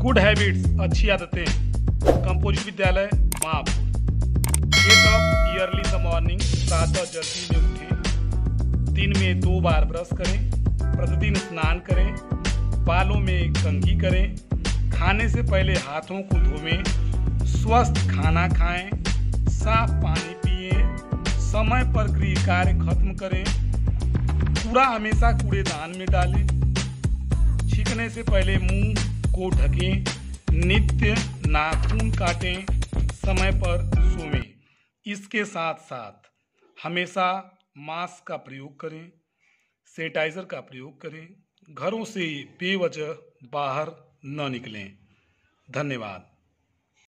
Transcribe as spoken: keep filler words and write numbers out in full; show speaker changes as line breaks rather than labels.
Good habits अच्छी आदतें, composite विद्यालय Mahapur. Get up early the morning, प्रातः जल्दी में उठें, दिन में दो बार ब्रश करें, प्रतिदिन स्नान करें, बालों में कंघी करें, खाने से पहले हाथों को धोवें, स्वस्थ खाना खाएं, साफ पानी पिएं, समय पर गृह कार्य खत्म करें, कूड़ा हमेशा कूड़ेदान में डालें, छींकने से पहले मुंह को ढकें, नित्य नाखून काटें, समय पर सोएं। इसके साथ साथ हमेशा मास्क का प्रयोग करें, सैनिटाइजर का प्रयोग करें, घरों से बेवजह बाहर न निकलें। धन्यवाद।